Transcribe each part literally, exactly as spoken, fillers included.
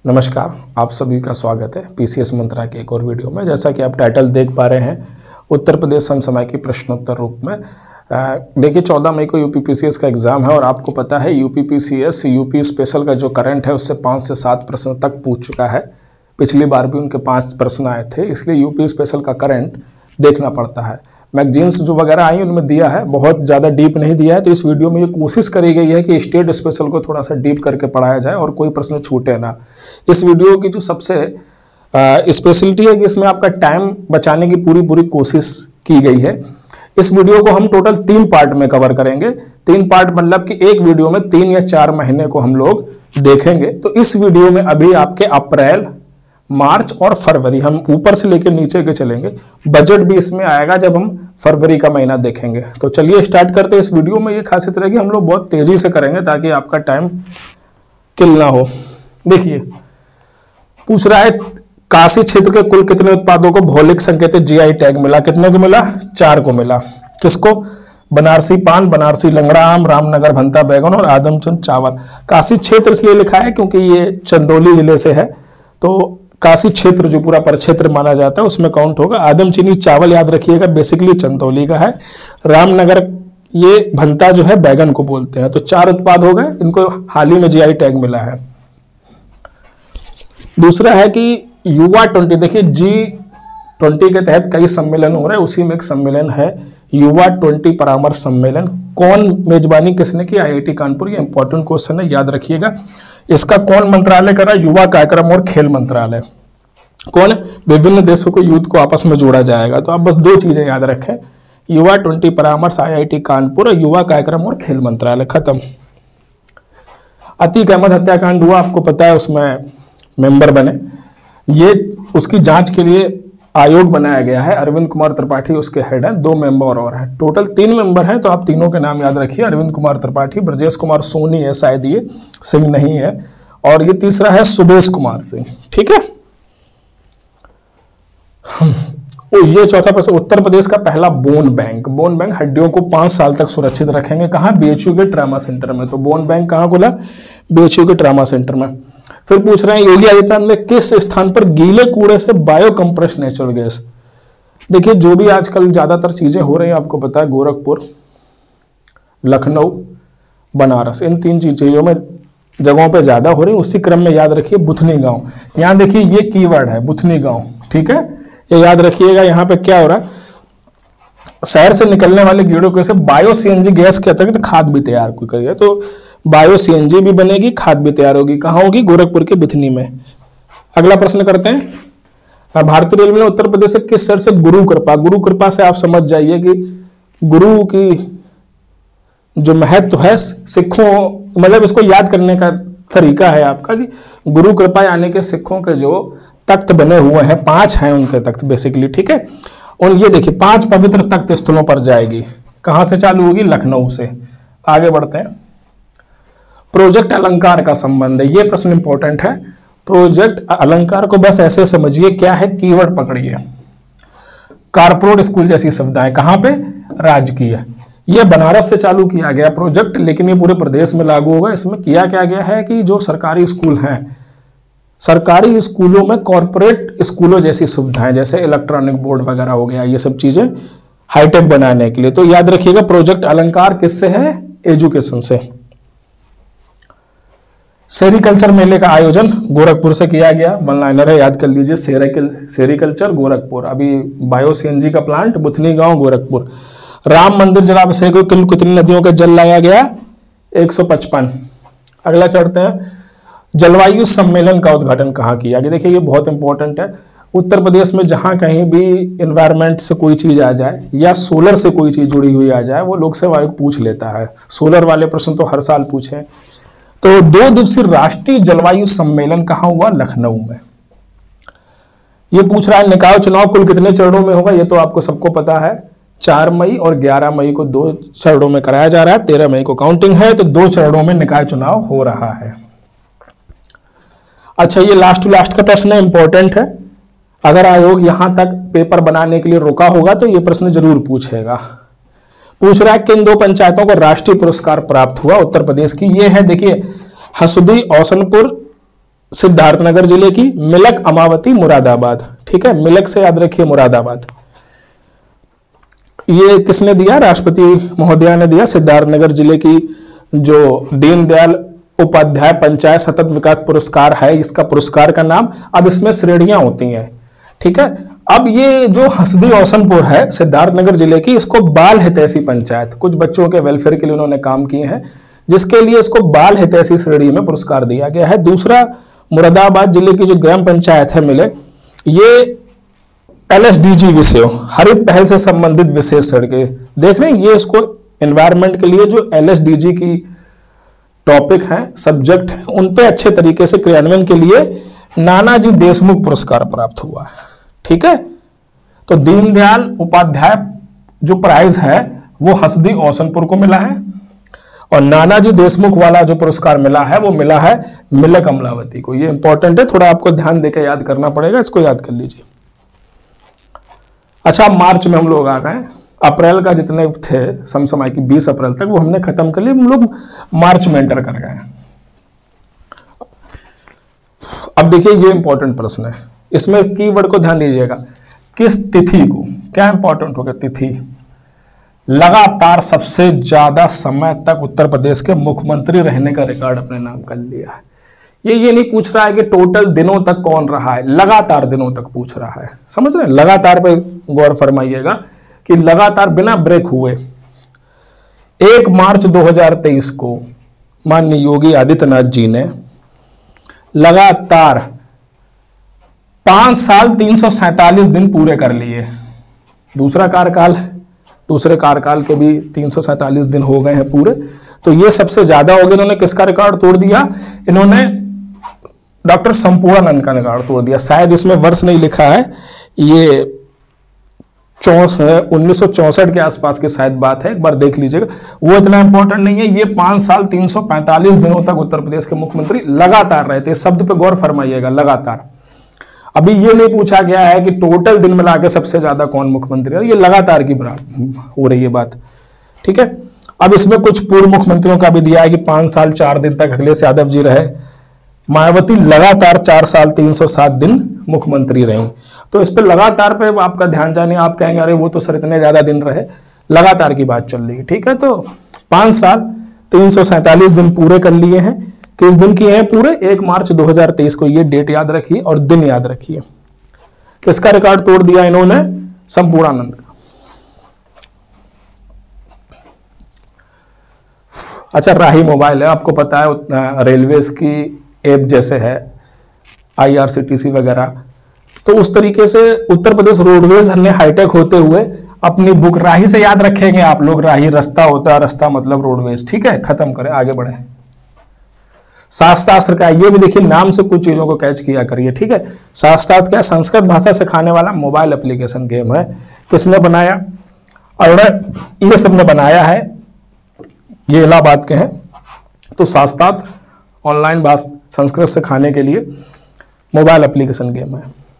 नमस्कार, आप सभी का स्वागत है पीसीएस मंत्रा के एक और वीडियो में। जैसा कि आप टाइटल देख पा रहे हैं, उत्तर प्रदेश समसमय की प्रश्नोत्तर रूप में। देखिए, चौदह मई को यूपीपीसीएस का एग्जाम है और आपको पता है यूपीपीसीएस यूपी स्पेशल का जो करंट है उससे पाँच से सात प्रश्न तक पूछ चुका है। पिछली बार भी उनके पाँच प्रश्न आए थे, इसलिए यूपी स्पेशल का करंट देखना पड़ता है। मैगजीन्स जो वगैरह आई उनमें दिया है, बहुत ज़्यादा डीप नहीं दिया है। तो इस वीडियो में ये कोशिश करी गई है कि स्टेट स्पेशल को थोड़ा सा डीप करके पढ़ाया जाए और कोई प्रश्न छूटे ना। इस वीडियो की जो सबसे स्पेशलिटी है कि इसमें आपका टाइम बचाने की पूरी पूरी कोशिश की गई है। इस वीडियो को हम टोटल तीन पार्ट में कवर करेंगे। तीन पार्ट मतलब कि एक वीडियो में तीन या चार महीने को हम लोग देखेंगे। तो इस वीडियो में अभी आपके अप्रैल, मार्च और फरवरी, हम ऊपर से लेकर नीचे के चलेंगे। बजट भी इसमें आएगा जब हम फरवरी का महीना देखेंगे। तो चलिए स्टार्ट करते हैं। इस वीडियो में ये खासियत रहेगी, हम लोग बहुत तेजी से करेंगे ताकि आपका टाइम किल ना हो। देखिए, पूछ रहा है काशी क्षेत्र के कुल कितने उत्पादों को भौगोलिक संकेतित जीआई टैग मिला? कितने को मिला? चार को मिला। किसको? बनारसी पान, बनारसी लंगड़ा आम, रामनगर भंता बैगन और आदमचंद चावल। काशी क्षेत्र इसलिए लिखा है क्योंकि ये चंदौली जिले से है, तो काशी क्षेत्र जो पूरा परिक्षेत्र माना जाता है उसमें काउंट होगा। आदमचीनी चावल याद रखिएगा, बेसिकली चंदौली का है। रामनगर, ये भंता जो है बैगन को बोलते हैं। तो चार उत्पाद हो गए, इनको हाल ही में जीआई टैग मिला है। दूसरा है कि युवा ट्वेंटी, देखिए जी ट्वेंटी के तहत कई सम्मेलन हो रहे हैं, उसी में एक सम्मेलन है युवा ट्वेंटी परामर्श सम्मेलन। कौन मेजबानी किसने की? आईआईटी कानपुर। ये इंपॉर्टेंट क्वेश्चन है, याद रखिएगा। इसका कौन मंत्रालय कर रहा है? युवा कार्यक्रम और खेल मंत्रालय। कौन? विभिन्न देशों को यूथ को आपस में जोड़ा जाएगा। तो आप बस दो चीजें याद रखें, युवा ट्वेंटी परामर्श आईआईटी कानपुर और युवा कार्यक्रम और खेल मंत्रालय। खत्म। अतीक अहमद हत्याकांड हुआ, आपको पता है, उसमें मेंबर बने। ये उसकी जांच के लिए आयोग बनाया गया है, अरविंद कुमार त्रिपाठी उसके हेड है, दो मेंबर और हैं, टोटल तीन मेंबर हैं। तो आप तीनों के नाम याद रखिए, अरविंद कुमार त्रिपाठी, ब्रजेश कुमार सोनी है शायद, ये सिंह नहीं है, और ये तीसरा है सुदेश कुमार सिंह। ठीक है। ये चौथा प्रश्न, उत्तर प्रदेश का पहला बोन बैंक। बोन बैंक हड्डियों को पांच साल तक सुरक्षित रखेंगे। कहाँ? बीएचयू के ट्रामा सेंटर में। तो बोन बैंक कहाँ खुला? बीएचयू के ट्रामा सेंटर में। फिर पूछ रहे हैं योगी आदित्यनाथ ने किस स्थान पर गीले कूड़े से बायो कंप्रेस नेचुरल गैस। देखिए, जो भी आजकल ज्यादातर चीजें हो रही हैं, आपको पता है, गोरखपुर, लखनऊ, बनारस, इन तीन चीजों में जगहों पे ज्यादा हो रही है। उसी क्रम में याद रखिए बुथनी गांव। यहां देखिए ये कीवर्ड है बुथनी गांव। ठीक है, ये याद रखिएगा। यहाँ पे क्या हो रहा है? शहर से निकलने वाले कीड़ों को से बायो सीएनजी गैस के अतिरिक्त खाद भी तैयार करिए। तो बायो सीएनजी भी बनेगी, खाद भी तैयार होगी। कहाँ होगी? गोरखपुर के बिथनी में। अगला प्रश्न करते हैं। भारतीय रेलवे ने उत्तर प्रदेश से किस शहर से गुरु कृपा, गुरु कृपा से आप समझ जाइए कि गुरु की जो महत्व है सिखों, मतलब इसको याद करने का तरीका है आपका कि गुरु कृपा यानी कि सिखों के जो तख्त बने हुए हैं, पांच हैं उनके तख्त बेसिकली। ठीक है, और ये देखिए पांच पवित्र तख्त स्थलों पर जाएगी। कहां से चालू होगी? लखनऊ से। आगे बढ़ते हैं। प्रोजेक्ट अलंकार का संबंध है, ये प्रश्न इंपॉर्टेंट है। प्रोजेक्ट अलंकार को बस ऐसे समझिए, क्या है? कीवर्ड पकड़िए। कारपोरेट स्कूल जैसी सुविधाएं। कहां पे? राजकीय। ये बनारस से चालू किया गया प्रोजेक्ट, लेकिन ये पूरे प्रदेश में लागू होगा। इसमें किया क्या गया है कि जो सरकारी स्कूल हैं, सरकारी स्कूलों में कॉर्पोरेट स्कूलों जैसी सुविधाएं, जैसे इलेक्ट्रॉनिक बोर्ड वगैरह हो गया, ये सब चीजें हाईटेक बनाने के लिए। तो याद रखिएगा प्रोजेक्ट अलंकार किससे है? एजुकेशन से। सेरिकल्चर मेले का आयोजन गोरखपुर से किया गया। वन लाइनर है, याद कर लीजिए। सेरिकल्चर गोरखपुर। अभी बायो सीएनजी का प्लांट बुथनी गांव गोरखपुर। राम मंदिर जलाभिषेक को कुल कितनी नदियों का जल लाया गया? एक सौ पचपन। अगला चढ़ते हैं। जलवायु सम्मेलन का उद्घाटन कहाँ किया गया? देखिए, ये बहुत इंपॉर्टेंट है। उत्तर प्रदेश में जहां कहीं भी एनवायरमेंट से कोई चीज आ जाए या सोलर से कोई चीज जुड़ी हुई आ जाए, वो लोक सेवा आयोग पूछ लेता है। सोलर वाले प्रश्न तो हर साल पूछे। तो दो दिवसीय राष्ट्रीय जलवायु सम्मेलन कहां हुआ? लखनऊ में। ये पूछ रहा है निकाय चुनाव कुल कितने चरणों में होगा? ये तो आपको सबको पता है, चार मई और ग्यारह मई को दो चरणों में कराया जा रहा है। तेरह मई को काउंटिंग है, तो दो चरणों में निकाय चुनाव हो रहा है। अच्छा, ये लास्ट टू लास्ट का प्रश्न है, इंपॉर्टेंट है। अगर आयोग यहां तक पेपर बनाने के लिए रुका होगा तो ये प्रश्न जरूर पूछेगा। पूछ रहा है किन दो पंचायतों को राष्ट्रीय पुरस्कार प्राप्त हुआ उत्तर प्रदेश की? ये है, देखिए, हसुदी औसनपुर सिद्धार्थनगर जिले की, मिलक अमावती मुरादाबाद, ठीक है, मिलक से याद रखिए मुरादाबाद। ये किसने दिया? राष्ट्रपति महोदया ने दिया। सिद्धार्थनगर जिले की जो दीनदयाल उपाध्याय पंचायत सतत विकास पुरस्कार है, इसका पुरस्कार का नाम, अब इसमें श्रेणियां होती हैं, ठीक है। अब ये जो हंसदी औसनपुर है सिद्धार्थनगर जिले की, इसको बाल हितैषी पंचायत, कुछ बच्चों के वेलफेयर के लिए उन्होंने काम किए हैं, जिसके लिए इसको बाल हितैषी श्रेणी में पुरस्कार दिया गया है। दूसरा, मुरादाबाद जिले की जो ग्राम पंचायत है मिले, ये एलएसडीजी विषयों, हरित पहल से संबंधित विशेष सड़कें देख रहे हैं, ये इसको एनवायरमेंट के लिए जो एलएसडीजी की टॉपिक है, सब्जेक्ट है, उन पे अच्छे तरीके से क्रियान्वयन के लिए नानाजी देशमुख पुरस्कार प्राप्त हुआ है, ठीक है। तो दीनदयाल उपाध्याय जो प्राइज है वो हंसदी औसनपुर को मिला है, और नानाजी देशमुख वाला जो पुरस्कार मिला है वो मिला है मिलक अमलावती को। ये इंपॉर्टेंट है, थोड़ा आपको ध्यान देकर याद करना पड़ेगा, इसको याद कर लीजिए। अच्छा, मार्च में हम लोग आ गए, अप्रैल का जितने थे समसमय की बीस अप्रैल तक वो हमने खत्म कर लिए, हम लोग मार्च में एंटर कर गए। अब देखिए ये इंपॉर्टेंट प्रश्न है, इसमें कीवर्ड को ध्यान दीजिएगा, किस तिथि को, क्या इंपॉर्टेंट होगा तिथि, लगातार सबसे ज्यादा समय तक उत्तर प्रदेश के मुख्यमंत्री रहने का रिकॉर्ड अपने नाम कर लिया है। ये ये नहीं पूछ रहा है कि टोटल दिनों तक कौन रहा है, लगातार दिनों तक पूछ रहा है, समझ रहे हैं। लगातार पे गौर फरमाइएगा कि लगातार बिना ब्रेक हुए एक मार्च दो हज़ार तेईस को माननीय योगी आदित्यनाथ जी ने लगातार पांच साल तीन सौ सैंतालीस दिन पूरे कर लिए। दूसरा कार्यकाल है, दूसरे कार्यकाल के भी तीन सौ सैंतालीस दिन हो गए हैं पूरे, तो ये सबसे ज्यादा हो गया। इन्होंने किसका रिकॉर्ड तोड़ दिया? इन्होंने डॉक्टर संपूर्णानंद का रिकॉर्ड तोड़ दिया। शायद इसमें वर्ष नहीं लिखा है, ये उन्नीस सौ चौसठ के आसपास की शायद बात है, एक बार देख लीजिएगा, वो इतना इंपॉर्टेंट नहीं है। ये पांच साल तीन सौ पैंतालीस दिनों तक उत्तर प्रदेश के मुख्यमंत्री लगातार रहे थे, शब्द पे गौर फरमाइएगा, लगातार। अभी ये नहीं पूछा गया है कि टोटल दिन मिला के सबसे ज्यादा कौन मुख्यमंत्री है, ये लगातार की हो रही है बात, ठीक है। अब इसमें कुछ पूर्व मुख्यमंत्रियों का भी दिया है कि पांच साल चार दिन तक अखिलेश यादव जी रहे, मायावती लगातार चार साल तीन सौ सात दिन मुख्यमंत्री रही। तो इस पे लगातार पे आपका ध्यान जाने, आप कहेंगे अरे वो तो सर इतने ज्यादा दिन रहे, लगातार की बात चल रही है, ठीक है। तो पांच साल तीन सौ सैंतालीस दिन पूरे कर लिए हैं। किस दिन किए हैं पूरे? एक मार्च दो हज़ार तेईस को, ये डेट याद रखिए और दिन याद रखिए। किसका रिकॉर्ड तोड़ दिया इन्होंने? संपूर्णानंद का। अच्छा, राही मोबाइल है, आपको पता है रेलवेज की ऐप जैसे है आईआरसीटीसी वगैरह, तो उस तरीके से उत्तर प्रदेश रोडवेज ने हाईटेक होते हुए अपनी बुक, राही से याद रखेंगे आप लोग, राही रास्ता होता है, रास्ता मतलब रोडवेज, ठीक है। खत्म करें, आगे बढ़े। शास्त्रास्त्र का ये भी देखिए, नाम से कुछ चीजों को कैच किया करिए, ठीक है। शास्त्रास्त्र क्या? संस्कृत भाषा सिखाने वाला मोबाइल एप्लीकेशन गेम है। किसने बनाया? और ये सबने बनाया है, ये इलाहाबाद के हैं। तो शास्त्रास्त्र ऑनलाइन भाषा संस्कृत सिखाने के लिए मोबाइल एप्लीकेशन गेम है।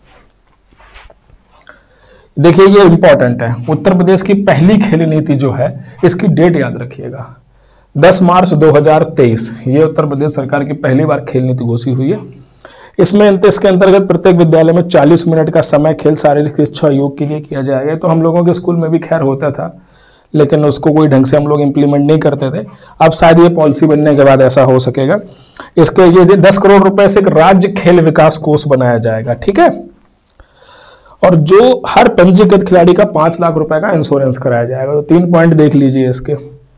देखिए ये इंपॉर्टेंट है, उत्तर प्रदेश की पहली खेल नीति जो है, इसकी डेट याद रखिएगा, दस मार्च दो हज़ार तेईस, ये उत्तर प्रदेश सरकार की पहली बार खेल नीति घोषित हुई है। इसमें इसके अंतर्गत प्रत्येक विद्यालय में चालीस मिनट का समय खेल, शारीरिक शिक्षा, योग के लिए किया जाएगा। तो हम लोगों के स्कूल में भी खैर होता था, लेकिन उसको कोई ढंग से हम लोग इंप्लीमेंट नहीं करते थे। अब शायद ये पॉलिसी बनने के बाद ऐसा हो सकेगा। इसके ये दस करोड़ रुपए से एक राज्य खेल विकास कोष बनाया जाएगा, ठीक है। और जो हर पंजीकृत खिलाड़ी का पांच लाख रुपए का इंश्योरेंस कराया जाएगा। तो तीन पॉइंट देख लीजिए इसके।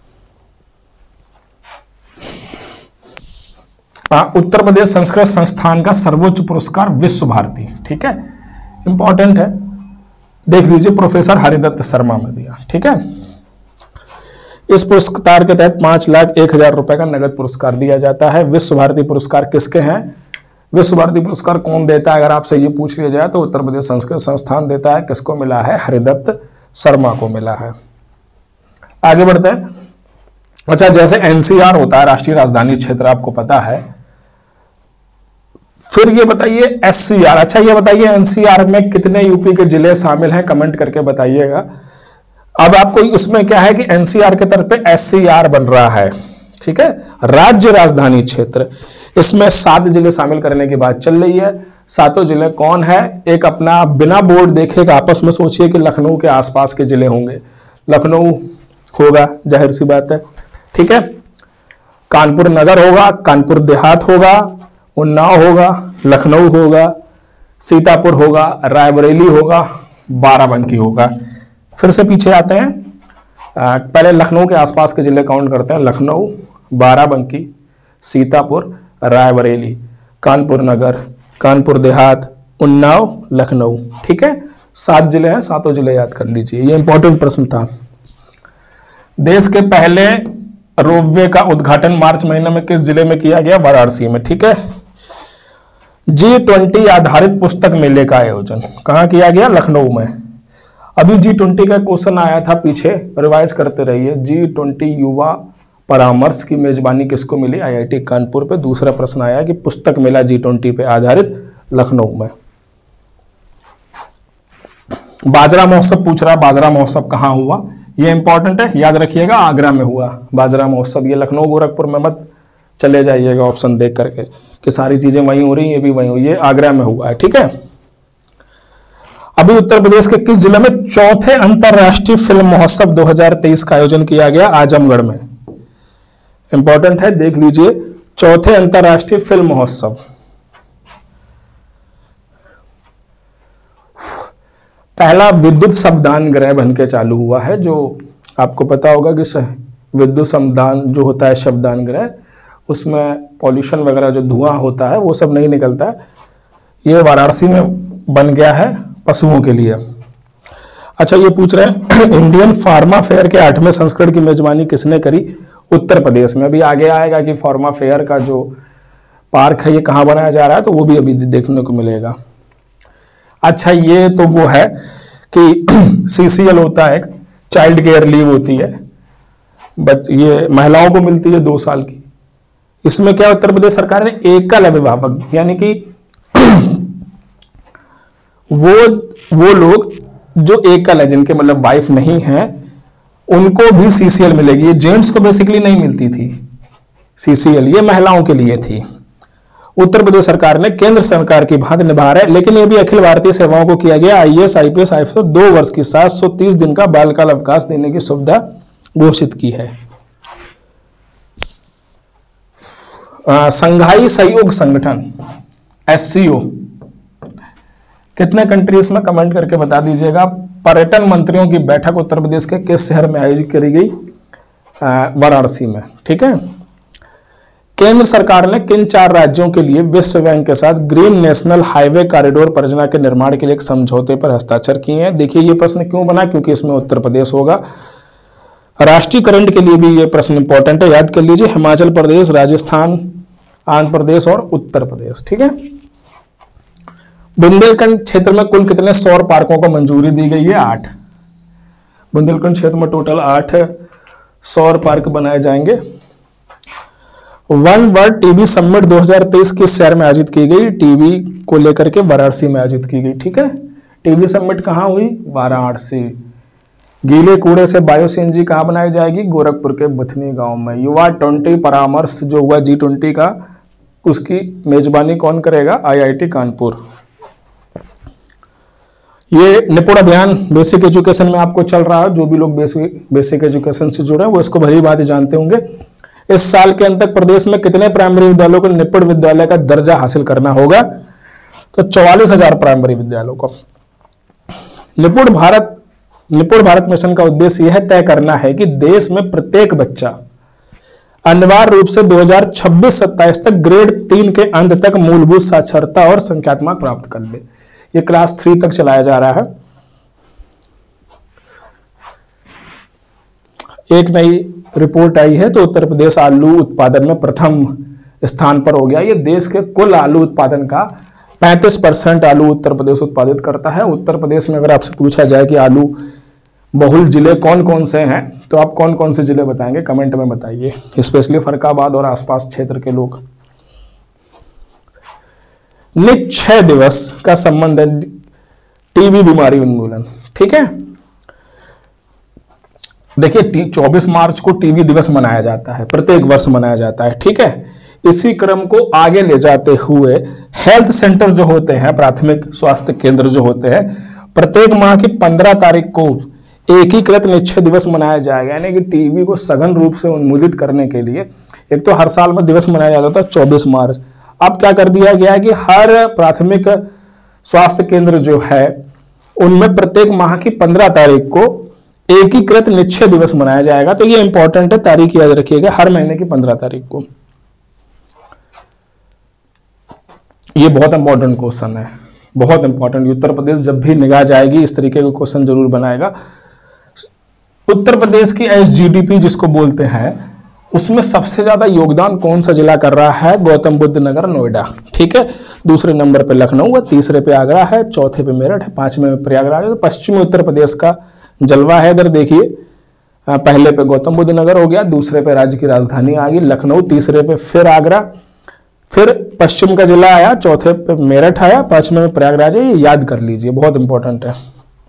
आ, उत्तर प्रदेश संस्कृत संस्थान का सर्वोच्च पुरस्कार विश्व भारती, ठीक है, इंपॉर्टेंट है, देख लीजिए, प्रोफेसर हरिदत्त शर्मा में दिया, ठीक है। इस पुरस्कार के तहत पांच लाख एक हजार रुपए का नगद पुरस्कार दिया जाता है। विश्व भारती पुरस्कार किसके हैं? विश्व भारती पुरस्कार कौन देता है? अगर आपसे ये पूछ लिया जाए तो उत्तर प्रदेश संस्कृत संस्थान देता है। किसको मिला है? हरिदत्त शर्मा को मिला है। आगे बढ़ते हैं। अच्छा, जैसे एनसीआर होता है, राष्ट्रीय राजधानी क्षेत्र, आपको पता है। फिर ये बताइए एससीआर। अच्छा ये बताइए एनसीआर में कितने यूपी के जिले शामिल हैं? कमेंट करके बताइएगा। अब आपको उसमें क्या है कि एनसीआर के तरफ पे एससीआर बन रहा है, ठीक है, राज्य राजधानी क्षेत्र। इसमें सात जिले शामिल करने की बात चल रही है। सातों जिले कौन है? एक अपना बिना बोर्ड देखे आपस में सोचिए कि लखनऊ के आसपास के जिले होंगे। लखनऊ होगा, जाहिर सी बात है, ठीक है। कानपुर नगर होगा, कानपुर देहात होगा, उन्नाव होगा, लखनऊ होगा, सीतापुर होगा, रायबरेली होगा, बाराबंकी होगा। फिर से पीछे आते हैं, आ, पहले लखनऊ के आसपास के जिले काउंट करते हैं। लखनऊ, बाराबंकी, सीतापुर, रायबरेली, कानपुर नगर, कानपुर देहात, उन्नाव, लखनऊ, ठीक है। सात जिले हैं, सातों जिले याद कर लीजिए, ये इंपॉर्टेंट प्रश्न था। देश के पहले रोपवे का उद्घाटन मार्च महीने में किस जिले में किया गया? वाराणसी में, ठीक है। जी ट्वेंटी आधारित पुस्तक मेले का आयोजन कहां किया गया? लखनऊ में। अभी जी ट्वेंटी का क्वेश्चन आया था पीछे, रिवाइज करते रहिए। जी ट्वेंटी युवा परामर्श की मेजबानी किसको मिली? आईआईटी कानपुर पे। दूसरा प्रश्न आया कि पुस्तक मेला जी ट्वेंटी पे आधारित लखनऊ में। बाजरा महोत्सव पूछ रहा, बाजरा महोत्सव कहां हुआ? ये इंपॉर्टेंट है, याद रखिएगा, आगरा में हुआ बाजरा महोत्सव। ये लखनऊ गोरखपुर में मत चले जाइएगा ऑप्शन देख करके कि सारी चीजें वहीं हो रही, ये भी वहीं हुई, ये आगरा में हुआ है, ठीक है। अभी उत्तर प्रदेश के किस जिले में चौथे अंतरराष्ट्रीय फिल्म महोत्सव दो हज़ार तेईस का आयोजन किया गया? आजमगढ़ में। इंपॉर्टेंट है, देख लीजिए, चौथे अंतरराष्ट्रीय फिल्म महोत्सव। पहला विद्युत शब्दान ग्रह बन के चालू हुआ है, जो आपको पता होगा कि विद्युत शब्दान जो होता है शब्दान ग्रह, उसमें पॉल्यूशन वगैरह जो धुआं होता है वो सब नहीं निकलता है। ये वाराणसी में बन गया है पशुओं के लिए। अच्छा, ये पूछ रहे हैं इंडियन फार्मा फेयर के आठवें संस्करण की मेजबानी किसने करी? उत्तर प्रदेश में। अभी आगे आएगा कि फार्मा फेयर का जो पार्क है ये कहाँ बनाया जा रहा है, तो वो भी अभी देखने को मिलेगा। अच्छा, ये तो वो है कि सीसीएल होता है, चाइल्ड केयर लीव होती है, बट ये महिलाओं को मिलती है दो साल की। इसमें क्या उत्तर प्रदेश सरकार ने एकल अभिभावक, यानी कि वो वो लोग जो एकल है, जिनके मतलब वाइफ नहीं है, उनको भी सीसीएल मिलेगी। ये जेंट्स को बेसिकली नहीं मिलती थी सीसीएल, ये महिलाओं के लिए थी। उत्तर प्रदेश सरकार ने केंद्र सरकार की भांति निभा रहा है, लेकिन ये भी अखिल भारतीय सेवाओं को किया गया आईएएस आईपीएस आईएफएस दो वर्ष की सात सौ तीस दिन का बालकाल अवकाश देने की सुविधा घोषित की है। संघाई सहयोग संगठन एससीओ कितने कंट्रीज में? कमेंट करके बता दीजिएगा। पर्यटन मंत्रियों की बैठक उत्तर प्रदेश के किस शहर में आयोजित करी गई? वाराणसी में, ठीक है। केंद्र सरकार ने किन चार राज्यों के लिए विश्व बैंक के साथ ग्रीन नेशनल हाईवे कॉरिडोर परियोजना के निर्माण के लिए एक समझौते पर हस्ताक्षर किए हैं? देखिए, ये प्रश्न क्यों बना, क्योंकि इसमें उत्तर प्रदेश होगा। राष्ट्रीय करंट के लिए भी ये प्रश्न इंपॉर्टेंट है, याद कर लीजिए। हिमाचल प्रदेश, राजस्थान, आंध्र प्रदेश और उत्तर प्रदेश, ठीक है। बुंदेलखंड क्षेत्र में कुल कितने सौर पार्कों को मंजूरी दी गई है? आठ। बुंदेलखंड क्षेत्र में टोटल आठ सौर पार्क बनाए जाएंगे। वन वर्ल्ड टीबी समिट दो हज़ार तेईस किस शहर में आयोजित की गई? टीबी को लेकर के वाराणसी में आयोजित की गई, ठीक है। टीबी समिट कहां हुई? वाराणसी। गीले कूड़े से बायो सीएनजी कहां बनाई जाएगी? गोरखपुर के बुथनी गांव में। युवा ट्वेंटी परामर्श जो हुआ जी ट्वेंटी का, उसकी मेजबानी कौन करेगा? आईआईटी कानपुर। ये निपुण अभियान बेसिक एजुकेशन में आपको चल रहा है, जो भी लोग बेसिक बेसिक एजुकेशन से जुड़े हैं वो इसको भली बात जानते होंगे। इस साल के अंत तक प्रदेश में कितने प्राइमरी विद्यालयों को निपुण विद्यालय का दर्जा हासिल करना होगा? तो चौवालीस हजार प्राइमरी विद्यालयों को। निपुण भारत निपुण भारत मिशन का उद्देश्य यह तय करना है कि देश में प्रत्येक बच्चा अनिवार्य रूप से दो हज़ार छब्बीस सत्ताईस तक ग्रेड तीन के अंत तक मूलभूत साक्षरता और संख्यात्मक प्राप्त कर ले। ये क्लास थ्री तक चलाया जा रहा है। एक नई रिपोर्ट आई है तो उत्तर प्रदेश आलू उत्पादन में प्रथम स्थान पर हो गया। ये देश के कुल आलू उत्पादन का पैंतीस परसेंट आलू उत्तर प्रदेश उत्पादित करता है। उत्तर प्रदेश में अगर आपसे पूछा जाए कि आलू बहुल जिले कौन कौन से हैं, तो आप कौन कौन से जिले बताएंगे? कमेंट में बताइए, स्पेशली फरक्काबाद और आसपास क्षेत्र के लोग। निक्षय दिवस का संबंध है टीबी बीमारी उन्मूलन, ठीक है। देखिए, चौबीस मार्च को टीबी दिवस मनाया जाता है, प्रत्येक वर्ष मनाया जाता है, ठीक है। इसी क्रम को आगे ले जाते हुए हेल्थ सेंटर जो होते हैं, प्राथमिक स्वास्थ्य केंद्र जो होते हैं, प्रत्येक माह की पंद्रह तारीख को एकीकृत निक्षय दिवस मनाया जाएगा। यानी कि टीबी को सघन रूप से उन्मूलित करने के लिए एक तो हर साल में दिवस मनाया जाता था चौबीस मार्च, अब क्या कर दिया गया है कि हर प्राथमिक स्वास्थ्य केंद्र जो है उनमें प्रत्येक माह की पंद्रह तारीख को एकीकृत निक्षय दिवस मनाया जाएगा। तो ये इंपॉर्टेंट है, तारीख याद रखिएगा, हर महीने की पंद्रह तारीख को। ये बहुत इंपॉर्टेंट क्वेश्चन है, बहुत इंपॉर्टेंट। उत्तर प्रदेश जब भी निगाह जाएगी इस तरीके का क्वेश्चन जरूर बनाएगा। उत्तर प्रदेश की एसजीडीपी जिसको बोलते हैं, उसमें सबसे ज्यादा योगदान कौन सा जिला कर रहा है? गौतम बुद्ध नगर, नोएडा। ठीक है, दूसरे नंबर पे लखनऊ है, तीसरे पे आगरा है, चौथे पे मेरठ है, पांचवें में प्रयागराज है। तो पश्चिमी उत्तर प्रदेश का जलवा है। इधर देखिए, पहले पे गौतम बुद्ध नगर हो गया, दूसरे पे राज्य की राजधानी आ गई लखनऊ, तीसरे पे फिर आगरा, फिर पश्चिम का जिला आया, चौथे पे मेरठ आया, पांचवें में प्रयागराज है। ये याद कर लीजिए, बहुत इंपॉर्टेंट है।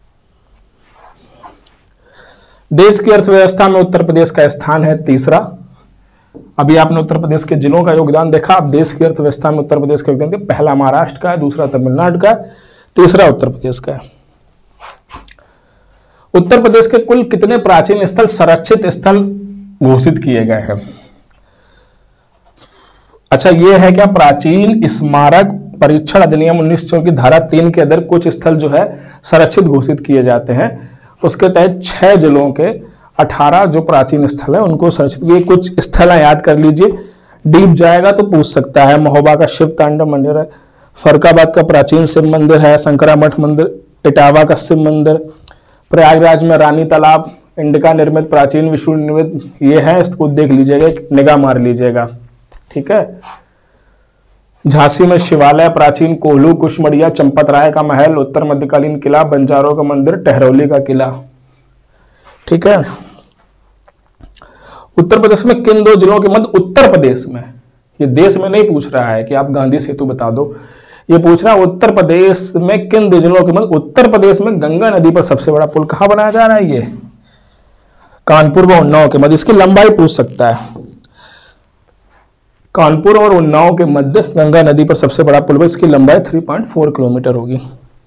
देश की अर्थव्यवस्था में उत्तर प्रदेश का स्थान है तीसरा। अभी आपने उत्तर प्रदेश के जिलों का योगदान देखा, अब देश की अर्थव्यवस्था में उत्तर प्रदेश का योगदान देखिए, पहला महाराष्ट्र का है, दूसरा तमिलनाडु का है, तीसरा उत्तर प्रदेश का है। उत्तर प्रदेश के कुल कितने प्राचीन स्थल संरक्षित स्थल घोषित किए गए हैं? अच्छा, ये है क्या? प्राचीन स्मारक परीक्षण अधिनियम उन्नीस सौ की धारा तीन के अंदर कुछ स्थल जो है संरक्षित घोषित किए जाते हैं। उसके तहत छह जिलों के अठारह जो प्राचीन स्थल है उनको संरक्षित, ये कुछ स्थल याद कर लीजिए। डीप जाएगा तो पूछ सकता है। महोबा का शिव तांडव मंदिर है, फरकाबाद का प्राचीन शिव मंदिर है, शंकरा मठ मंदिर, इटावा का शिव मंदिर, प्रयागराज में रानी तालाब, इंडिका निर्मित प्राचीन विष्णु निर्मित, ये है, इसको देख लीजिएगा, निगाह मार लीजिएगा। ठीक है, झांसी में शिवालय, प्राचीन कोल्हू, कुशमड़िया, चंपत राय का महल, उत्तर मध्यकालीन किला, बंजारों का मंदिर, टहरौली का किला। ठीक है, उत्तर प्रदेश में किन दो जिलों के मध्य, उत्तर प्रदेश में, ये देश में नहीं पूछ रहा है कि आप गांधी सेतु बता दो, ये पूछ रहा है उत्तर प्रदेश में किन दो जिलों के मध्य, उत्तर प्रदेश में गंगा नदी पर सबसे बड़ा पुल कहां बनाया जा रहा है? ये कानपुर व उन्नाव के मध्य, इसकी लंबाई पूछ सकता है। कानपुर और उन्नाव के मध्य गंगा नदी पर सबसे बड़ा पुल है, इसकी लंबाई तीन पॉइंट चार किलोमीटर होगी।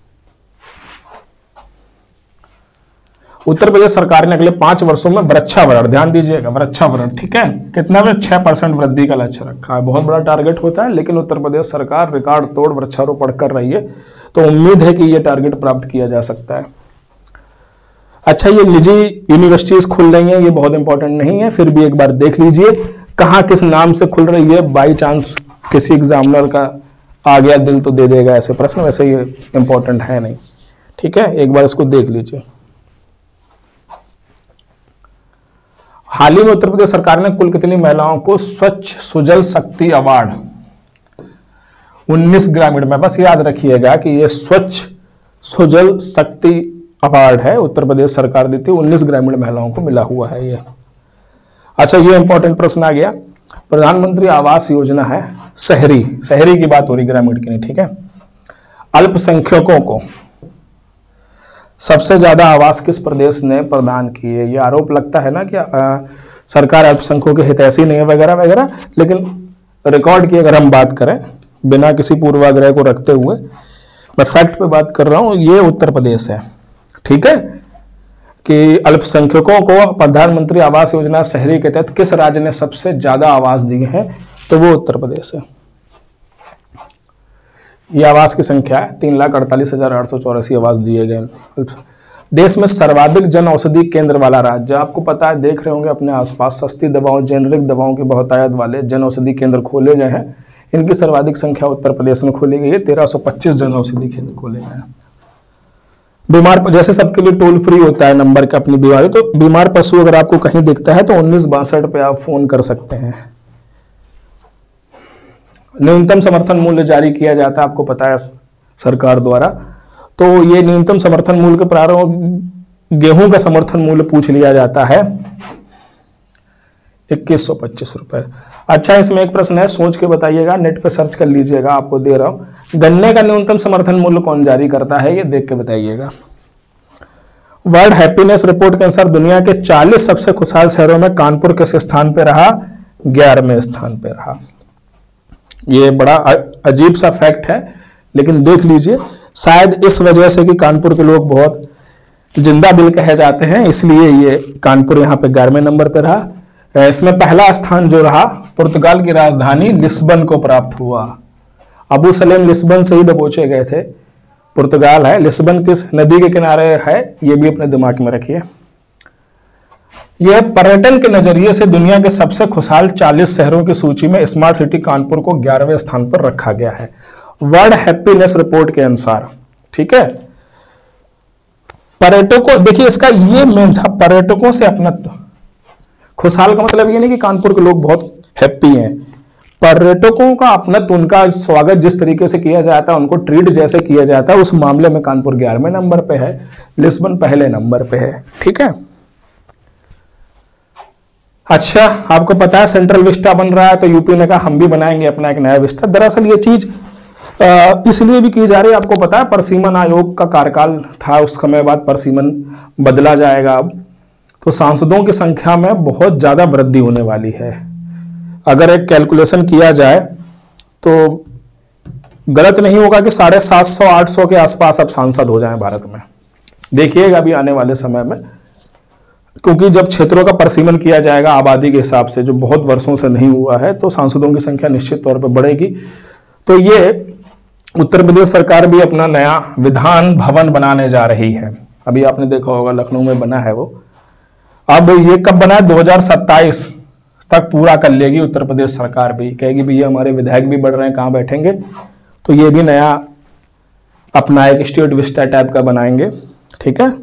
उत्तर प्रदेश सरकार ने अगले पांच वर्षों में वृक्षावरण, ध्यान दीजिएगा, वृक्षावरण, ठीक है, कितना में छह परसेंट वृद्धि का लक्ष्य रखा है। बहुत बड़ा टारगेट होता है, लेकिन उत्तर प्रदेश सरकार रिकॉर्ड तोड़ वृक्षारोपण कर रही है, तो उम्मीद है कि यह टारगेट प्राप्त किया जा सकता है। अच्छा, ये निजी यूनिवर्सिटीज खुल रही हैं, ये बहुत इंपॉर्टेंट नहीं है, फिर भी एक बार देख लीजिए कहां किस नाम से खुल रही है। बाई चांस किसी एग्जामिनर का आ गया दिल तो दे देगा ऐसे प्रश्न, वैसे ये इंपॉर्टेंट है नहीं। ठीक है, एक बार इसको देख लीजिए। हाल ही में उत्तर प्रदेश सरकार ने कुल कितनी महिलाओं को स्वच्छ सुजल शक्ति अवार्ड, उन्नीस ग्रामीण में, बस याद रखिएगा कि ये स्वच्छ सुजल शक्ति अवार्ड है, उत्तर प्रदेश सरकार देती है, उन्नीस ग्रामीण महिलाओं को मिला हुआ है ये। अच्छा, ये इंपॉर्टेंट प्रश्न आ गया। प्रधानमंत्री आवास योजना है शहरी, शहरी की बात हो रही, ग्रामीण की नहीं। ठीक है, अल्पसंख्यकों को सबसे ज्यादा आवास किस प्रदेश ने प्रदान किए? ये आरोप लगता है ना कि आ, सरकार अल्पसंख्यकों के हितैषी नहीं है वगैरह वगैरह, लेकिन रिकॉर्ड की अगर हम बात करें बिना किसी पूर्वाग्रह को रखते हुए, मैं फैक्ट पे बात कर रहा हूं, ये उत्तर प्रदेश है। ठीक है, कि अल्पसंख्यकों को प्रधानमंत्री आवास योजना शहरी के तहत किस राज्य ने सबसे ज्यादा आवास दिए हैं? तो वो उत्तर प्रदेश है। ये आवास की संख्या है, तीन लाख अड़तालीस हजार आठ सौ चौरासी आवास दिए गए। देश में सर्वाधिक जन औषधि केंद्र वाला राज्य, आपको पता है, देख रहे होंगे अपने आसपास, सस्ती दवाओं, जेनरिक दवाओं के बहुतायत वाले जन औषधि केंद्र खोले गए हैं। इनकी सर्वाधिक संख्या उत्तर प्रदेश में खोली गई है, तेरह सौ पच्चीस जन औषधि केंद्र खोले गए हैं। बीमार, जैसे सबके लिए टोल फ्री होता है नंबर का अपनी बीमारी, तो बीमार पशु अगर आपको कहीं दिखता है तो उन्नीस बासठ पे आप फोन कर सकते हैं। न्यूनतम समर्थन मूल्य जारी किया जाता है, आपको पता है, सरकार द्वारा। तो ये न्यूनतम समर्थन मूल्य के प्रारंभ, गेहूं का समर्थन मूल्य पूछ लिया जाता है इक्कीस सौ पच्चीस रुपए। अच्छा, इसमें एक प्रश्न है, सोच के बताइएगा, नेट पे सर्च कर लीजिएगा, आपको दे रहा हूं। गन्ने का न्यूनतम समर्थन मूल्य कौन जारी करता है? ये देख के बताइएगा। वर्ल्ड हैप्पीनेस रिपोर्ट के अनुसार दुनिया के चालीस सबसे खुशहाल शहरों में कानपुर किस स्थान पे रहा? ग्यारहवें स्थान पे रहा। ये बड़ा अजीब सा फैक्ट है, लेकिन देख लीजिए, शायद इस वजह से कि कानपुर के लोग बहुत जिंदा दिल कहे जाते हैं, इसलिए ये कानपुर यहाँ पे ग्यारहवें नंबर पे रहा। इसमें पहला स्थान जो रहा पुर्तगाल की राजधानी लिस्बन को प्राप्त हुआ। अबू सलेम लिस्बन से ही दबोचे गए थे। पुर्तगाल है, लिस्बन किस नदी के किनारे है, ये भी अपने दिमाग में रखिए। यह पर्यटन के नजरिए से दुनिया के सबसे खुशहाल चालीस शहरों की सूची में स्मार्ट सिटी कानपुर को ग्यारहवें स्थान पर रखा गया है वर्ल्ड हैप्पीनेस रिपोर्ट के अनुसार। ठीक है, पर्यटकों, देखिए इसका ये मेन था, पर्यटकों से अपनत्व। खुशहाल का मतलब ये नहीं कि कानपुर के लोग बहुत हैप्पी हैं, पर्यटकों का अपनत्व, उनका स्वागत जिस तरीके से किया जाता है, उनको ट्रीट जैसे किया जाता है, उस मामले में कानपुर ग्यारहवें नंबर पे है, लिस्बन पहले नंबर पे है। ठीक है, अच्छा, आपको पता है सेंट्रल विस्टा बन रहा है, तो यूपी ने कहा हम भी बनाएंगे अपना एक नया विस्टा। दरअसल ये चीज इसलिए भी की जा रही है, आपको पता है परसीमन आयोग का कार्यकाल था, उस समय बाद परसीमन बदला जाएगा अब, तो सांसदों की संख्या में बहुत ज्यादा वृद्धि होने वाली है। अगर एक कैलकुलेशन किया जाए तो गलत नहीं होगा कि साढ़े सात सौ आठ सौ के आसपास अब सांसद हो जाएं भारत में, देखिएगा अभी आने वाले समय में, क्योंकि जब क्षेत्रों का परसीमन किया जाएगा आबादी के हिसाब से, जो बहुत वर्षों से नहीं हुआ है, तो सांसदों की संख्या निश्चित तौर पर बढ़ेगी। तो ये उत्तर प्रदेश सरकार भी अपना नया विधान भवन बनाने जा रही है। अभी आपने देखा होगा लखनऊ में बना है वो, अब ये कब बना है, दो हज़ार सत्ताईस तक पूरा कर लेगी उत्तर प्रदेश सरकार भी, कहेगी भैया हमारे विधायक भी बढ़ रहे हैं, कहाँ बैठेंगे, तो ये भी नया अपना एक स्टेट विस्टा टाइप का बनाएंगे। ठीक है,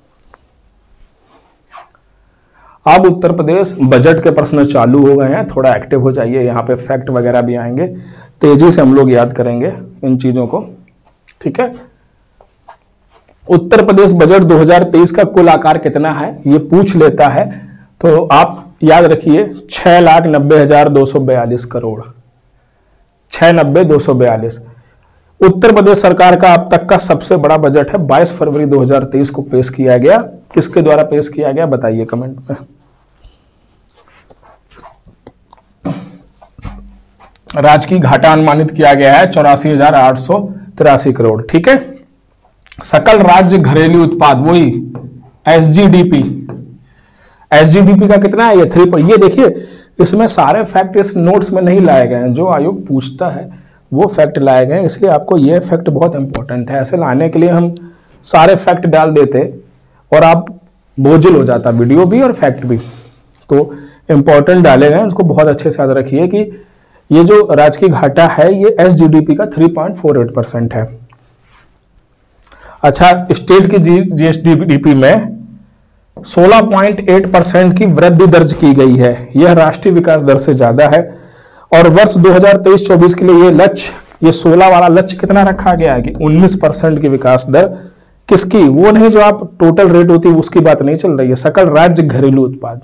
अब उत्तर प्रदेश बजट के प्रश्न चालू हो गए हैं, थोड़ा एक्टिव हो जाइए, यहाँ पे फैक्ट वगैरह भी आएंगे, तेजी से हम लोग याद करेंगे इन चीजों को। ठीक है, उत्तर प्रदेश बजट दो हज़ार तेईस का कुल आकार कितना है ये पूछ लेता है, तो आप याद रखिए छह लाख नब्बे हजार दो सौ बयालीस करोड़, छह नब्बे दो सौ बयालीस। उत्तर प्रदेश सरकार का अब तक का सबसे बड़ा बजट है, बाईस फरवरी दो हज़ार तेईस को पेश किया गया। किसके द्वारा पेश किया गया बताइए कमेंट में। राजकीय घाटा अनुमानित किया गया है चौरासी हजार आठ सौ तिरासी करोड़। ठीक है, सकल राज्य घरेलू उत्पाद, वही एसजीडीपी, एसजीडीपी का कितना है ये थ्री पर। ये देखिए इसमें सारे फैक्ट इस नोट्स में नहीं लाए गए हैं, जो आयोग पूछता है वो फैक्ट लाए गए हैं, इसलिए आपको ये फैक्ट बहुत इंपॉर्टेंट है। ऐसे लाने के लिए हम सारे फैक्ट डाल देते और आप बोझिल हो जाता वीडियो भी और फैक्ट भी, तो इंपॉर्टेंट डाले गए, उसको बहुत अच्छे से याद रखिए कि ये जो राजकीय घाटा है ये एसजीडीपी का तीन पॉइंट चार आठ परसेंट है। अच्छा, स्टेट की जीएसडीपी में सोलह पॉइंट आठ परसेंट की वृद्धि दर्ज की गई है, यह राष्ट्रीय विकास दर से ज्यादा है। और वर्ष दो हज़ार तेईस चौबीस के लिए ये लक्ष्य, ये सोलह वाला लक्ष्य कितना रखा गया है कि उन्नीस परसेंट की विकास दर। किसकी, वो नहीं जो आप टोटल रेट होती है उसकी बात नहीं चल रही है, सकल राज्य घरेलू उत्पाद।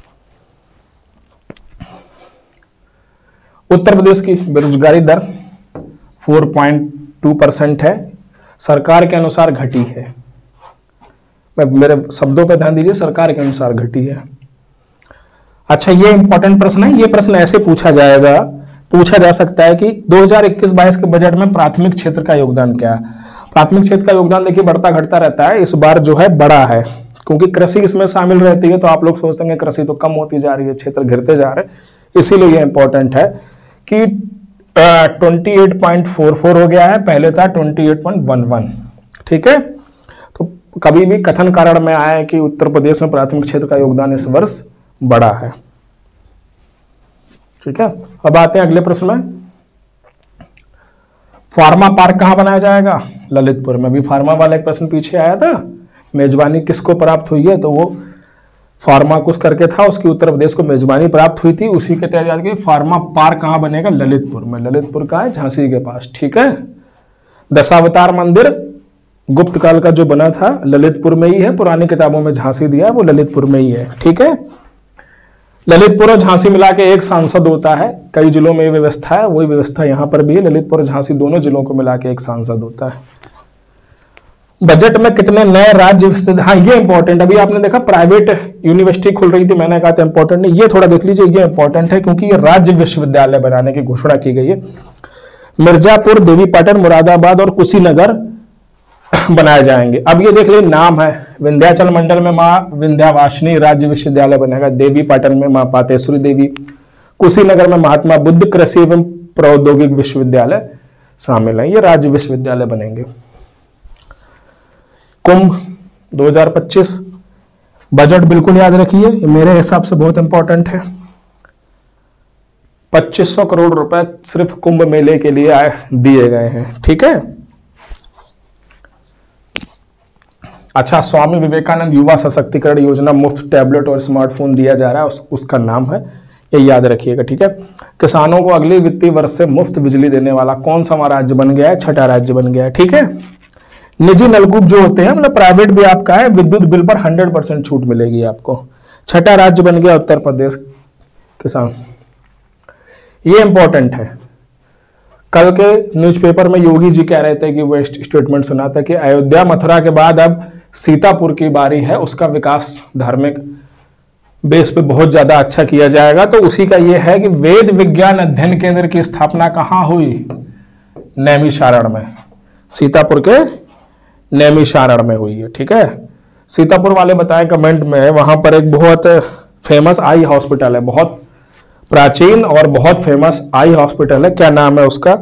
उत्तर प्रदेश की बेरोजगारी दर चार पॉइंट दो परसेंट है, सरकार के अनुसार घटी है। मैं मेरे शब्दों पे ध्यान दीजिए, सरकार के अनुसार घटी है। अच्छा, ये इंपॉर्टेंट प्रश्न है, ये प्रश्न ऐसे पूछा जाएगा, पूछा जा सकता है कि दो हज़ार इक्कीस बाईस के बजट में प्राथमिक क्षेत्र का योगदान क्या है। प्राथमिक क्षेत्र का योगदान देखिए बढ़ता घटता रहता है, इस बार जो है बड़ा है, क्योंकि कृषि इसमें शामिल रहती है, तो आप लोग सोचते हैं कृषि तो कम होती जा रही है, क्षेत्र घिरते जा रहे, इसीलिए ये इंपॉर्टेंट है कि अट्ठाईस पॉइंट चौवालीस हो गया है, पहले था अट्ठाईस पॉइंट इलेवन। ठीक है, तो कभी भी कथन कारण में आया कि उत्तर प्रदेश में प्राथमिक क्षेत्र का योगदान इस वर्ष बड़ा है। ठीक है, अब आते हैं अगले प्रश्न में। फार्मा पार्क कहां बनाया जाएगा, ललितपुर में। भी फार्मा वाला एक प्रश्न पीछे आया था, मेजबानी किसको प्राप्त हुई है, तो वो फार्मा कुछ करके था, उसकी उत्तर प्रदेश को मेजबानी प्राप्त हुई थी, उसी के तहत के फार्मा पार्क कहां बनेगा, ललितपुर में। ललितपुर का है, झांसी के पास। ठीक है, दशावतार मंदिर गुप्त काल का जो बना था ललितपुर में ही है, पुरानी किताबों में झांसी दिया है, वो ललितपुर में ही है। ठीक है, ललितपुर और झांसी मिला के एक सांसद होता है, कई जिलों में व्यवस्था है, वही व्यवस्था यहां पर भी है, ललितपुर और झांसी दोनों जिलों को मिला के एक सांसद होता है। बजट में कितने नए राज्य विश्वविद्यालय, हाँ ये इंपॉर्टेंट, अभी आपने देखा प्राइवेट यूनिवर्सिटी खुल रही थी, मैंने कहा था इंपॉर्टेंट नहीं, ये थोड़ा देख लीजिए, ये इंपॉर्टेंट है क्योंकि ये राज्य विश्वविद्यालय बनाने की घोषणा की गई है। मिर्जापुर, देवीपाटन, मुरादाबाद और कुशीनगर बनाए जाएंगे। अब ये देख लीजिए नाम है, विंध्याचल मंडल में मां विंध्यवासिनी राज्य विश्वविद्यालय बनेगा, देवीपाटन में मां पाटेश्वरी देवी, कुशीनगर में महात्मा बुद्ध कृषि एवं प्रौद्योगिक विश्वविद्यालय शामिल है, ये राज्य विश्वविद्यालय बनेंगे। कुंभ दो हज़ार पच्चीस बजट बिल्कुल याद रखिए, मेरे हिसाब से बहुत इंपॉर्टेंट है। पच्चीस सौ करोड़ रुपए सिर्फ कुंभ मेले के लिए आए दिए गए हैं, ठीक है। अच्छा, स्वामी विवेकानंद युवा सशक्तिकरण योजना, मुफ्त टैबलेट और स्मार्टफोन दिया जा रहा है, उस, उसका नाम है, ये याद रखिएगा, ठीक है। किसानों को अगले वित्तीय वर्ष से मुफ्त बिजली देने वाला कौन सा राज्य बन गया है? छठा राज्य बन गया है, ठीक है। निजी नलकूप जो होते हैं, मतलब प्राइवेट भी आपका है, विद्युत बिल पर हंड्रेड परसेंट छूट मिलेगी आपको। छठा राज्य बन गया उत्तर प्रदेश। किसान, ये इंपॉर्टेंट है। कल के न्यूज़पेपर में योगी जी कह रहे थे कि वो स्टेटमेंट सुना था कि अयोध्या मथुरा के बाद अब सीतापुर की बारी है, उसका विकास धार्मिक बेस पे बहुत ज्यादा अच्छा किया जाएगा। तो उसी का ये है कि वेद विज्ञान अध्ययन केंद्र की स्थापना कहां हुई? नैमिषारण्य में, सीतापुर के नैमिषारण्य में हुई है, ठीक है। सीतापुर वाले बताएं कमेंट में, वहां पर एक बहुत फेमस आई हॉस्पिटल है, बहुत प्राचीन और बहुत फेमस आई हॉस्पिटल है, क्या नाम है उसका?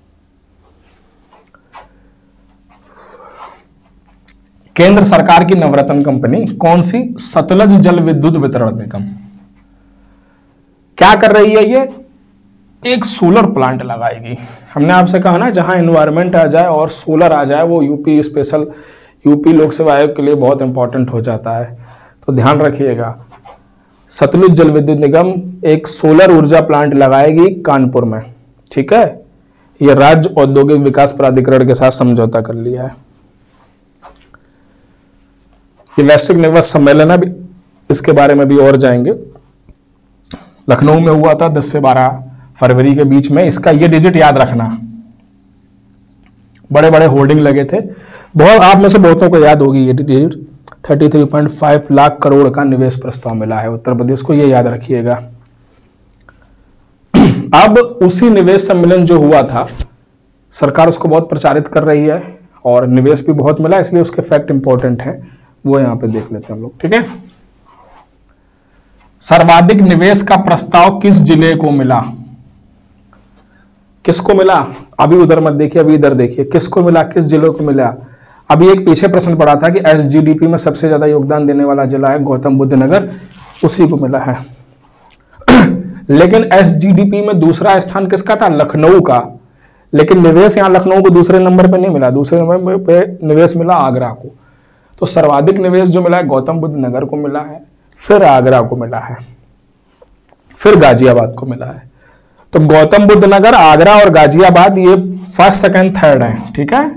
केंद्र सरकार की नवरत्न कंपनी कौन सी? सतलज जल विद्युत वितरण निगम। क्या कर रही है ये? एक सोलर प्लांट लगाएगी। हमने आपसे कहा ना, जहां एनवायरमेंट आ जाए और सोलर आ जाए, वो यूपी स्पेशल, यूपी लोक सेवा आयोग के लिए बहुत इंपॉर्टेंट हो जाता है, तो ध्यान रखिएगा। सतलुज जल विद्युत निगम एक सोलर ऊर्जा प्लांट लगाएगी कानपुर में, ठीक है। यह राज्य औद्योगिक विकास प्राधिकरण के साथ समझौता कर लिया है। ये वैश्विक निवेश सम्मेलन है, इसके बारे में भी और जाएंगे। लखनऊ में हुआ था दस से बारह फरवरी के बीच में, इसका ये डिजिट याद रखना, बड़े बड़े होर्डिंग लगे थे, बहुत आप में से बहुतों को याद होगी ये डिजिट। तैंतीस पॉइंट पाँच लाख करोड़ का निवेश प्रस्ताव मिला है उत्तर प्रदेश को, ये याद रखिएगा। अब उसी निवेश सम्मेलन जो हुआ था, सरकार उसको बहुत प्रचारित कर रही है और निवेश भी बहुत मिला, इसलिए उसके फैक्ट इंपॉर्टेंट है, वो यहां पे देख लेते हैं हम लोग, ठीक है। सर्वाधिक निवेश का प्रस्ताव किस जिले को मिला? किसको मिला? अभी उधर मत देखिए, अभी इधर देखिए, किसको मिला, किस जिले को मिला। अभी एक पीछे प्रश्न पड़ा था कि एसजीडीपी में सबसे ज्यादा योगदान देने वाला जिला है गौतम बुद्ध नगर, उसी को मिला है। लेकिन एसजीडीपी में दूसरा स्थान किसका था? लखनऊ का। लेकिन निवेश यहां लखनऊ को दूसरे नंबर पे नहीं मिला, दूसरे नंबर पे निवेश मिला आगरा को। तो सर्वाधिक निवेश जो मिला है गौतम बुद्ध नगर को मिला है, फिर आगरा को मिला है, फिर गाजियाबाद को मिला है। तो गौतम बुद्ध नगर, आगरा और गाजियाबाद ये फर्स्ट सेकंड थर्ड है, ठीक है।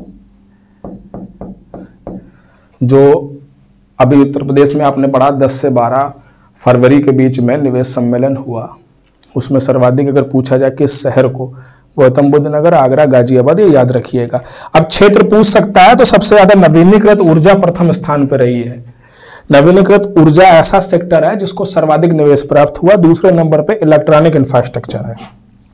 जो अभी उत्तर प्रदेश में आपने पढ़ा दस से बारह फरवरी के बीच में निवेश सम्मेलन हुआ, उसमें सर्वाधिक अगर पूछा जाए किस शहर को, गौतम बुद्ध नगर, आगरा, गाजियाबाद, ये याद रखिएगा। अब क्षेत्र पूछ सकता है, तो सबसे ज्यादा नवीनीकृत ऊर्जा प्रथम स्थान पर रही है। नवीनीकृत ऊर्जा ऐसा सेक्टर है जिसको सर्वाधिक निवेश प्राप्त हुआ। दूसरे नंबर पे इलेक्ट्रॉनिक इंफ्रास्ट्रक्चर है।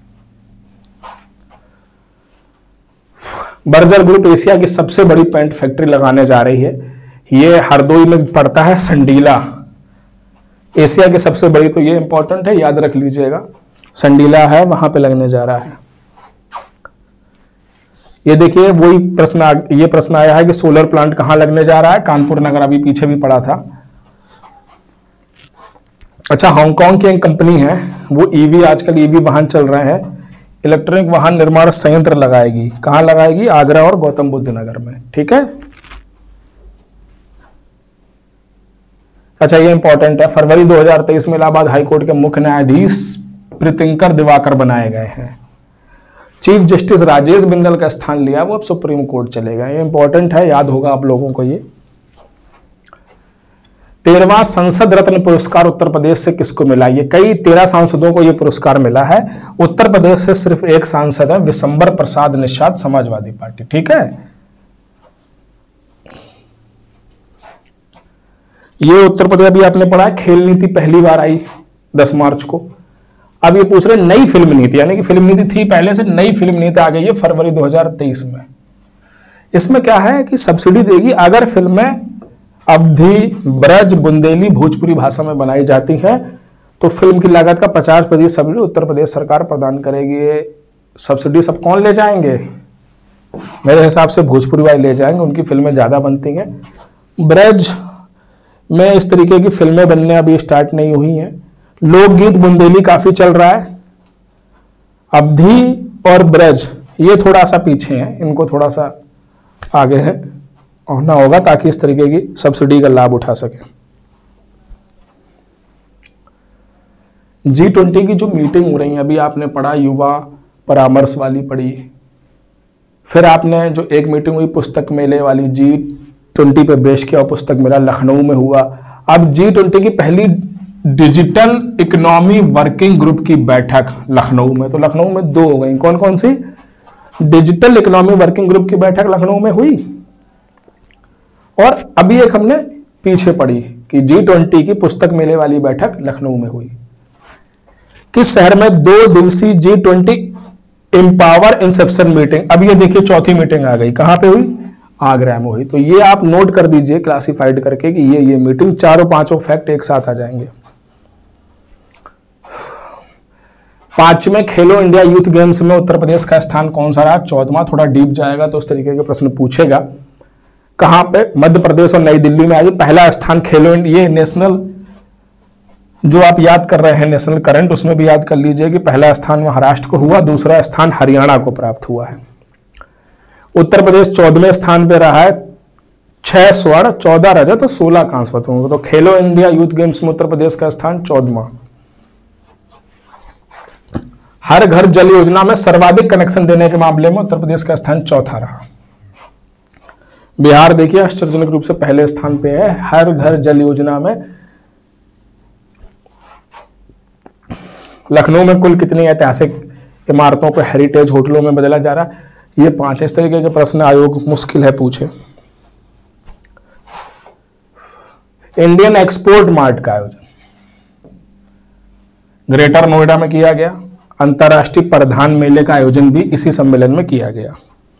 बर्जर ग्रुप एशिया की सबसे बड़ी पेंट फैक्ट्री लगाने जा रही है। ये हरदोई में पड़ता है, संडीला, एशिया की सबसे बड़ी, तो ये इंपॉर्टेंट है, याद रख लीजिएगा। संडीला है, वहां पे लगने जा रहा है। ये देखिए वही प्रश्न, ये प्रश्न आया है कि सोलर प्लांट कहां लगने जा रहा है? कानपुर नगर, अभी पीछे भी पड़ा था। अच्छा, हांगकांग की एक कंपनी है, वो ईवी, आजकल ईवी वाहन चल रहे हैं, इलेक्ट्रॉनिक वाहन निर्माण संयंत्र लगाएगी। कहां लगाएगी? आगरा और गौतम बुद्ध नगर में, ठीक है। अच्छा, ये इंपॉर्टेंट है, फरवरी दो हज़ार तेईस में इलाहाबाद हाईकोर्ट के मुख्य न्यायाधीश प्रीतिंकर दिवाकर बनाए गए हैं। चीफ जस्टिस राजेश बिंदल का स्थान लिया, वो अब सुप्रीम कोर्ट चले गए। ये इंपॉर्टेंट है, याद होगा आप लोगों को। ये तेरहवां संसद रत्न पुरस्कार उत्तर प्रदेश से किसको मिला? ये कई तेरह सांसदों को ये पुरस्कार मिला है। उत्तर प्रदेश से सिर्फ एक सांसद है, विशंबर प्रसाद निषाद, समाजवादी पार्टी, ठीक है। ये उत्तर प्रदेश अभी आपने पढ़ा है, खेल नीति पहली बार आई दस मार्च को। अब ये पूछ रहे नई फिल्म नीति, यानी कि फिल्म नीति थी पहले से, नई फिल्म नीति आ गई है फरवरी दो हज़ार तेईस में। इसमें क्या है कि सब्सिडी देगी अगर फिल्में अवधी, ब्रज, बुंदेली, भोजपुरी भाषा में बनाई जाती है तो फिल्म की लागत का पचास प्रतिशत सब्सिडी उत्तर प्रदेश सरकार प्रदान करेगी। ये सब्सिडी सब कौन ले जाएंगे? मेरे हिसाब से भोजपुरी वाले ले जाएंगे, उनकी फिल्में ज्यादा बनती हैं। ब्रज में इस तरीके की फिल्में बनने अभी स्टार्ट नहीं हुई हैं। लोकगीत बुंदेली काफी चल रहा है। अवधी और ब्रज ये थोड़ा सा पीछे हैं, इनको थोड़ा सा आगे है होना होगा ताकि इस तरीके की सब्सिडी का लाभ उठा सके। जी ट्वेंटी की जो मीटिंग हो रही है, अभी आपने पढ़ा युवा परामर्श वाली पढ़ी, फिर आपने जो एक मीटिंग हुई पुस्तक मेले वाली, जी ट्वेंटी पे बेस किया पुस्तक मेला लखनऊ में हुआ। अब जी ट्वेंटी की पहली डिजिटल इकोनॉमी वर्किंग ग्रुप की बैठक लखनऊ में, तो लखनऊ में दो हो गई। कौन कौन सी? डिजिटल इकोनॉमी वर्किंग ग्रुप की बैठक लखनऊ में हुई, और अभी एक हमने पीछे पढ़ी कि जी ट्वेंटी की पुस्तक मेले वाली बैठक लखनऊ में हुई। किस शहर में? दो दिवसीय G twenty empower inception meeting. अब ये देखिए चौथी मीटिंग आ गई, कहां पे हुई? आगरा में हुई। तो ये आप नोट कर दीजिए क्लासिफाइड करके कि ये ये मीटिंग, चारों पांचों फैक्ट एक साथ आ जाएंगे। पांचवें खेलो इंडिया यूथ गेम्स में उत्तर प्रदेश का स्थान कौन सा रहा? चौदहवां। थोड़ा डीप जाएगा तो उस तरीके के प्रश्न पूछेगा। कहां पे? मध्य प्रदेश और नई दिल्ली में आज पहला स्थान खेलो इंडिया। ये नेशनल जो आप याद कर रहे हैं नेशनल करंट, उसमें भी याद कर लीजिए कि पहला स्थान महाराष्ट्र को हुआ, दूसरा स्थान हरियाणा को प्राप्त हुआ है। उत्तर प्रदेश चौदहवें स्थान पे रहा है, छह स्वर्ण, चौदह रजत और सोलह कांस्य पदक होंगे। तो खेलो इंडिया यूथ गेम्स में उत्तर प्रदेश का स्थान चौदहवां। हर घर जल योजना में सर्वाधिक कनेक्शन देने के मामले में उत्तर प्रदेश का स्थान चौथा रहा। बिहार देखिए आश्चर्यजनक रूप से पहले स्थान पे है हर घर जल योजना में। लखनऊ में कुल कितनी ऐतिहासिक इमारतों को हेरिटेज होटलों में बदला जा रहा है? ये पांच। इस तरीके के प्रश्न आयोग मुश्किल है पूछे। इंडियन एक्सपोर्ट मार्ट का आयोजन ग्रेटर नोएडा में किया गया। अंतरराष्ट्रीय प्रधान मेले का आयोजन भी इसी सम्मेलन में किया गया।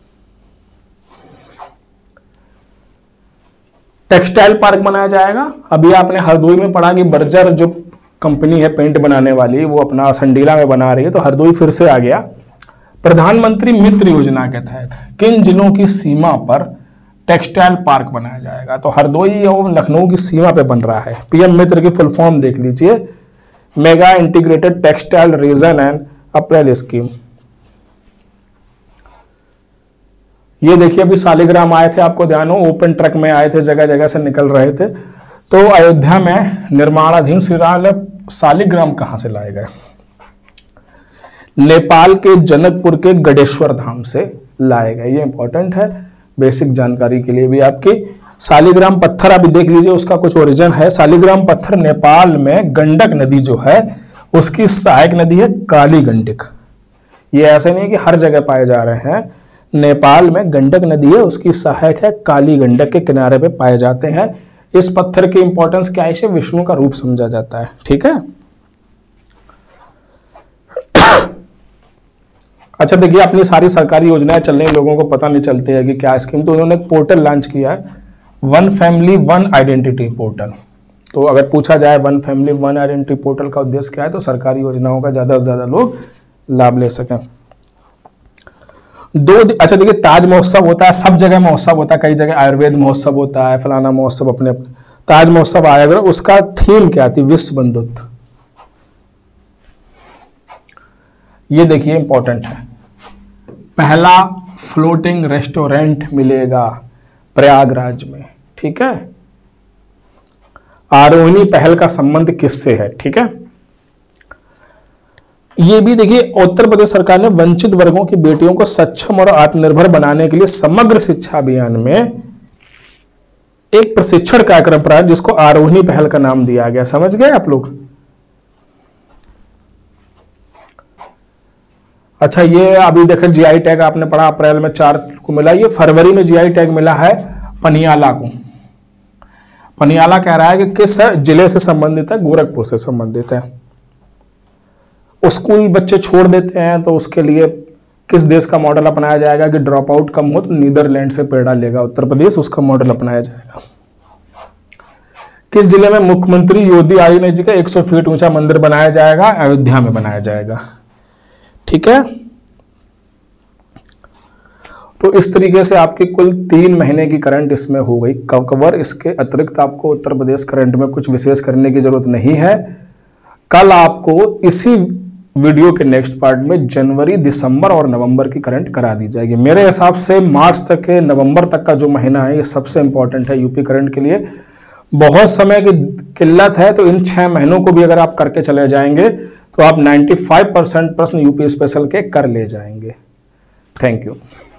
टेक्सटाइल पार्क बनाया जाएगा। अभी आपने हरदोई में पढ़ा कि बर्जर जो कंपनी है पेंट बनाने वाली, वो अपना संडीला में बना रही है, तो हरदोई फिर से आ गया। प्रधानमंत्री मित्र योजना के तहत किन जिलों की सीमा पर टेक्सटाइल पार्क बनाया जाएगा? तो हरदोई और लखनऊ की सीमा पे बन रहा है। पीएम मित्र की फुल फॉर्म देख लीजिए, mega integrated textile region and apparel scheme. ये देखिए अभी शालिग्राम आए थे, आपको ध्यान हो, ओपन ट्रक में आए थे, जगह जगह से निकल रहे थे। तो अयोध्या में निर्माणाधीन श्री राम शालिग्राम कहां से लाए गए? नेपाल के जनकपुर के गढ़ेश्वर धाम से लाए गए। ये इंपॉर्टेंट है बेसिक जानकारी के लिए भी आपकी। शालिग्राम पत्थर अभी देख लीजिए, उसका कुछ ओरिजिन है। शालिग्राम पत्थर नेपाल में गंडक नदी जो है उसकी सहायक नदी है काली गंडक। ये ऐसे नहीं कि हर जगह पाए जा रहे हैं, नेपाल में गंडक नदी है, उसकी सहायक है काली गंडक के किनारे पे पाए जाते हैं। इस पत्थर की इंपॉर्टेंस क्या है? इसे विष्णु का रूप समझा जाता है। ठीक है। अच्छा देखिए, अपनी सारी सरकारी योजनाएं चल रही, लोगों को पता नहीं चलती है कि क्या स्कीम। तो उन्होंने एक पोर्टल लॉन्च किया है, one family one identity portal. तो अगर पूछा जाए one family one identity portal का उद्देश्य क्या है, तो सरकारी योजनाओं का ज्यादा से ज्यादा लोग लाभ ले सकें। दो अच्छा देखिए, ताज महोत्सव होता है, सब जगह महोत्सव होता है, कई जगह आयुर्वेद महोत्सव होता है, फलाना महोत्सव, अपने अपने ताज महोत्सव आया। अगर उसका थीम क्या थी? विश्व बंधुत्व। ये देखिए इंपॉर्टेंट है, पहला फ्लोटिंग रेस्टोरेंट मिलेगा प्रयागराज में। ठीक है। आरोहिणी पहल का संबंध किससे है? ठीक है। ये भी देखिए, उत्तर प्रदेश सरकार ने वंचित वर्गों की बेटियों को सक्षम और आत्मनिर्भर बनाने के लिए समग्र शिक्षा अभियान में एक प्रशिक्षण कार्यक्रम प्रारंभ, जिसको आरोहिणी पहल का नाम दिया गया। समझ गए आप लोग? अच्छा, ये अभी देखें जीआई टैग आपने पढ़ा अप्रैल में चार को मिला, ये फरवरी में जीआई टैग मिला है पनियाला को। पनियाला कह रहा है कि किस जिले से संबंधित है, गोरखपुर से संबंधित है। स्कूल बच्चे छोड़ देते हैं तो उसके लिए किस देश का मॉडल अपनाया जाएगा कि ड्रॉप आउट कम हो, तो नीदरलैंड से पेड़ा लेगा उत्तर प्रदेश, उसका मॉडल अपनाया जाएगा। किस जिले में मुख्यमंत्री योगी आदित्यनाथ जी का एक सौ फीट ऊंचा मंदिर बनाया जाएगा, अयोध्या में बनाया जाएगा। ठीक है, तो इस तरीके से आपकी कुल तीन महीने की करंट इसमें हो गई कवर। इसके अतिरिक्त आपको उत्तर प्रदेश करंट में कुछ विशेष करने की जरूरत नहीं है। कल आपको इसी वीडियो के नेक्स्ट पार्ट में जनवरी, दिसंबर और नवंबर की करंट करा दी जाएगी। मेरे हिसाब से मार्च तक के, नवंबर तक का जो महीना है ये सबसे इंपॉर्टेंट है यूपी करंट के लिए। बहुत समय की किल्लत है, तो इन छह महीनों को भी अगर आप करके चले जाएंगे तो आप पचानवे परसेंट प्रश्न यूपी स्पेशल के कर ले जाएंगे। Thank you.